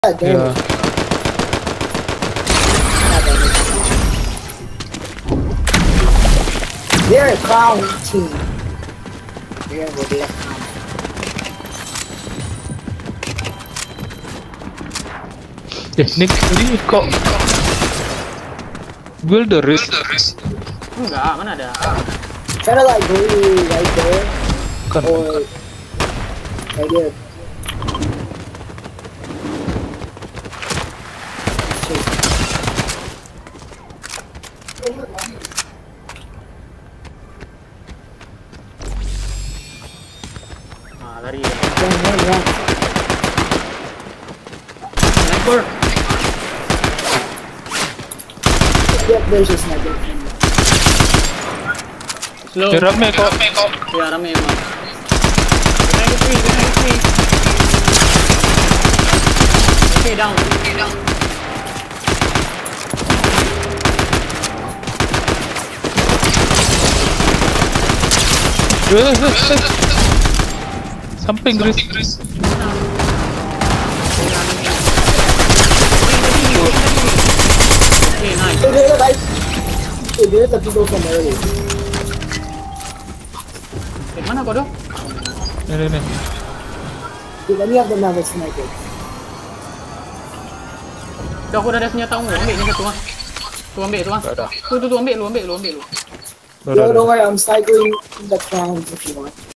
Yeah. They're a clown team. They're gonna be a clown. Nick, ini kok build the risk? Enggak, mana ada? Kinda like blue right there. Kan. Or right there. Ah, lari. Run. Sniper. Yep, there's a sniper. Slow. Rame kok. Ya, rame emang. Behind the tree. Okay, down. Samping Chris. Okay, nice. There's a people from earlier. Mana kau tu? Ini. Dude, let me have them have a sniper. Dah, aku dah ada senjata ungu. Ambil ni satu ah. Tu ambil tu ah. Dah. Tu ambil lu. Yo, don't worry, I'm cycling the clowns if you want.